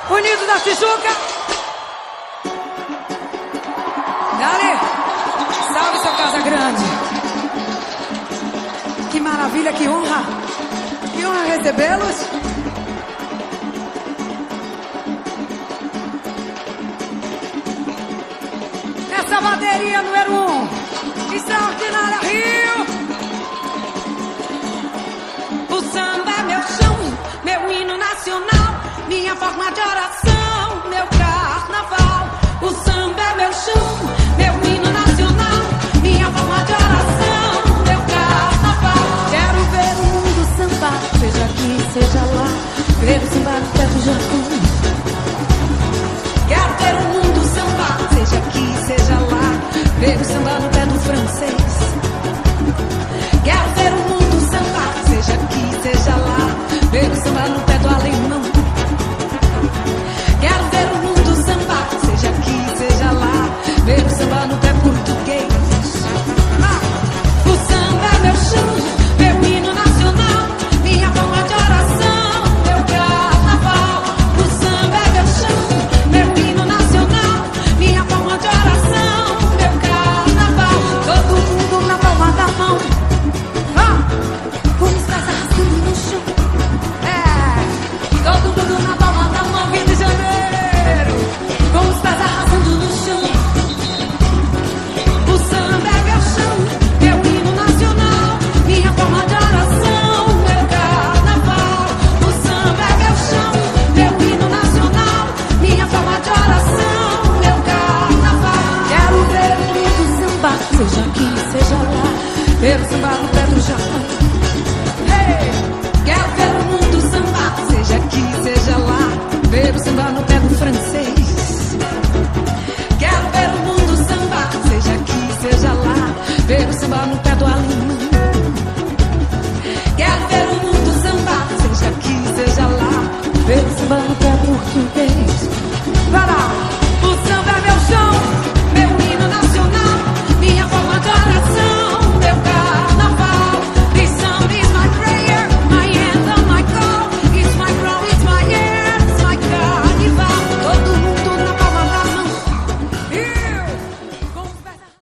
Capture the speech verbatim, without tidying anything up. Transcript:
Unido da Tijuca. Dale. Salve, seu Casa Grande. Que maravilha, que honra. Que honra recebê-los. Essa bateria número um. Extraordinária Rio. O samba é meu chão, meu hino nacional, minha forma de oração.